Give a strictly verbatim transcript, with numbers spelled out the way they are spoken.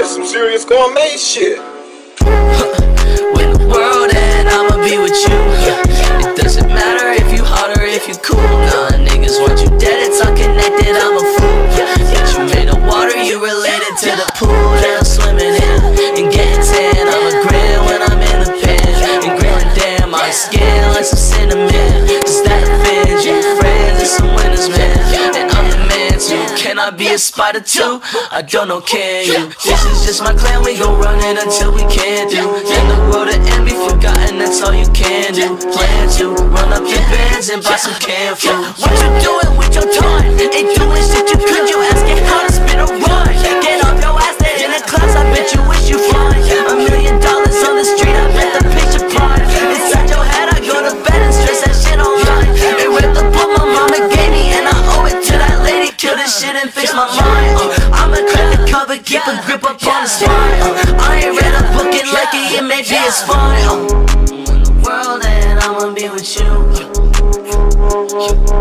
It's some serious gourmet shit. Win the world and I'ma be with you. It doesn't matter if you hot or if you cool. Nah, niggas want you dead, it's unconnected, I'm a fool. But you made of water, you related to the pool that I'm swimming in and getting tan. I'm a grin when I'm in the pen and grilling damn my skin like some cinnamon. Does that offend you? Friends and some winners, man. And I'm the man too. Can I be a spider too? I don't know, can you? This is just my clan, we gon' run it until we can't do. Then the world to end, be forgotten, that's all you can do. Plan to run up your bands and buy some canned food. What you doing with your time? Ain't doing shit you could, you asking how to spin a run. Get off your ass there in the class, I bet you wish you fly. A million dollars on the street, I bet the picture fly. Inside your head, I go to bed and stress that shit online. It ripped the book my mama gave me, and I owe it to that lady. Kill this shit and fix my mind. uh, I'ma crack the cover, keep a grip up on the spine. uh, I ain't read a book and like it, it maybe it's fine. uh, In the world and I'ma be with you.